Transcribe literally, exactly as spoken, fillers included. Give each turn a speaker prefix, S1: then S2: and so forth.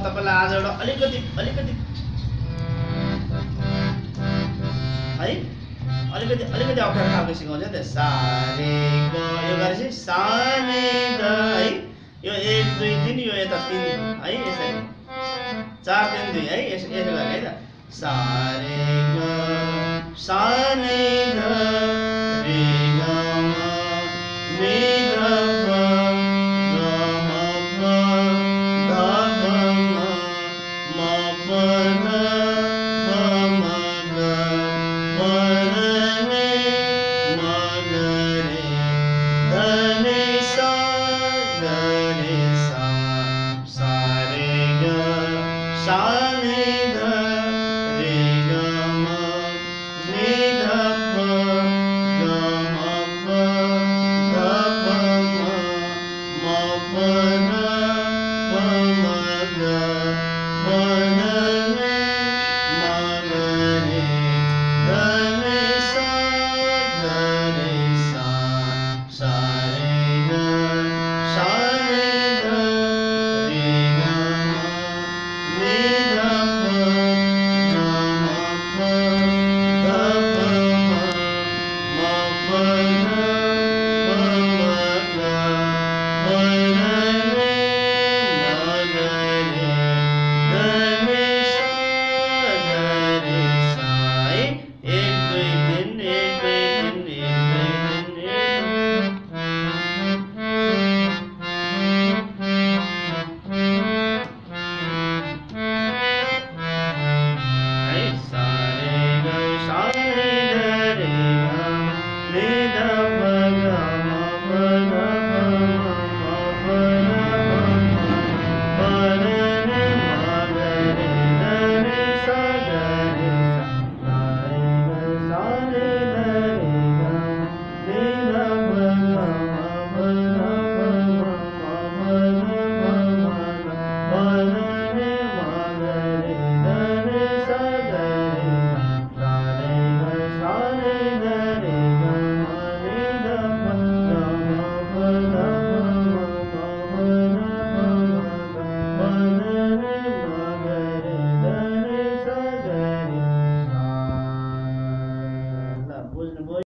S1: तपाईँलाई आज एउटा अलिकति अलिकति है अलिकति अलिकति अप्ठ्यारो खालको सिकाउँछ नि त सा रे ग यो गरेपछि सा रे ग है यो एक दुई तिन यो यता तिन है यसरी चार तिन दुई है यसो यसो गरे है त सा रे ग सा रे ग रे ग म रे ग प ग म प ध प म म प ध प म ग प र रे म ग रे ध रे सा ग रे सा सा रे ग सा रे